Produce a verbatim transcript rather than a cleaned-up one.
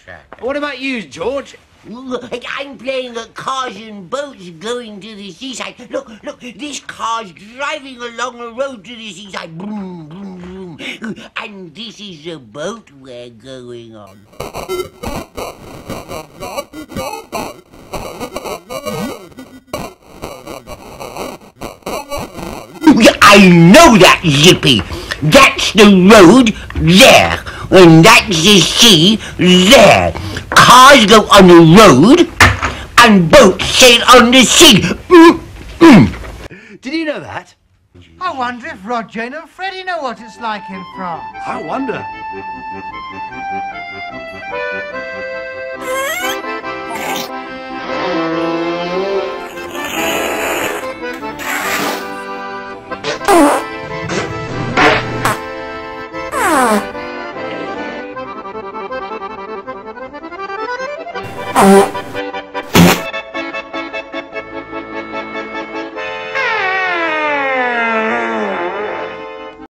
What about you, George? I'm playing at cars and boats going to the seaside. Look, look, this car's driving along the road to the seaside. Boom, boom, boom. And this is the boat we're going on. I know that, Zippy. That's the road there. And that's the sea there. Cars go on the road and boats sail on the sea. Mm, mm. Did you know that? I wonder if Rod, Jane and Freddie know what it's like in France. I wonder. Oh.